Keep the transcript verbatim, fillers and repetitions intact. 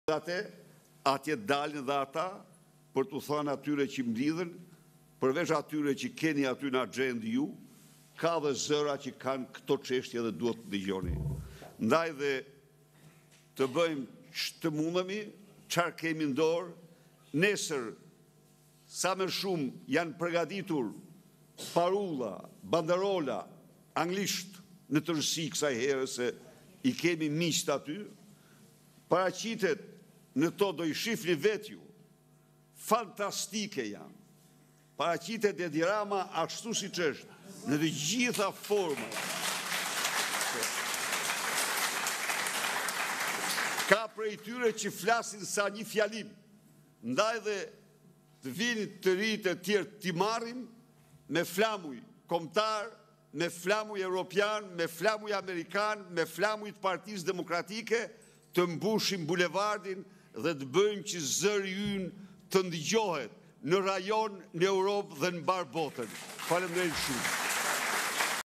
Ate, atje dalin dhe ata për të thënë atyre që mblidhen, përveç atyre që keni aty në agjendë ju, ka dhe zëra që kanë këto çështje dhe duhet të dëgjoni. Ndaj dhe të bëjmë që të mundemi, çfarë kemi në dorë, nesër sa më shumë janë përgatitur parulla, banderola, anglisht në tërësi kësaj herë se i kemi miqt aty, paraqitet në to do i shifni vetë ju, fantastike janë. Paraqitet e dirama ashtu si që është, në të gjitha format. Ka prej tyre që flasin sa një fjalim, ndaj dhe të vini të rritë e tjerë t'i marrim me flamuj kombëtar, me flamuj europian, me flamuj amerikan, me flamuj të Partisë Demokratike, të mbushim bulevardin dhe të bëjmë që zëri ynë të ndëgjohet në rajon, në Europë dhe në barë botën. Faleminderit shumë.